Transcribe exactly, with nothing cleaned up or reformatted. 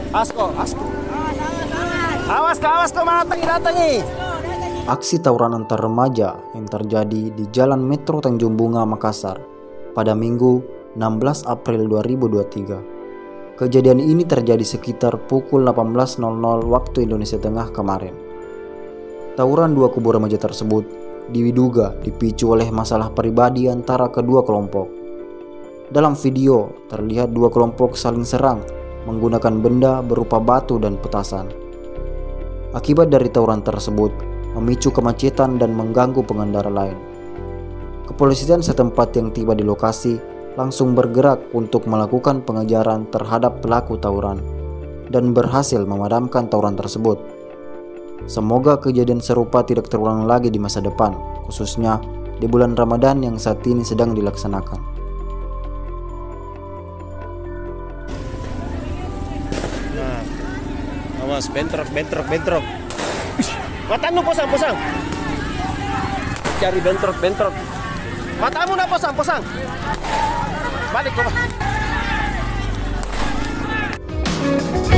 Asko, asko. Awas kau, awas kau, datangi, datangi. Aksi tawuran antar remaja yang terjadi di Jalan Metro Tanjung Bunga, Makassar pada Minggu enam belas April dua ribu dua puluh tiga. Kejadian ini terjadi sekitar pukul delapan belas nol nol waktu Indonesia Tengah kemarin. Tawuran dua kubu remaja tersebut diduga dipicu oleh masalah pribadi antara kedua kelompok. Dalam video terlihat dua kelompok saling serang menggunakan benda berupa batu dan petasan. Akibat dari tawuran tersebut memicu kemacetan dan mengganggu pengendara lain. Kepolisian setempat yang tiba di lokasi langsung bergerak untuk melakukan pengejaran terhadap pelaku tawuran dan berhasil memadamkan tawuran tersebut. Semoga kejadian serupa tidak terulang lagi di masa depan, khususnya di bulan Ramadan yang saat ini sedang dilaksanakan. Nah, awas, bentrok, bentrok, bentrok. Matamu posang, posang. Cari bentrok, bentrok. Matamu nak posang, posang. Balik kau.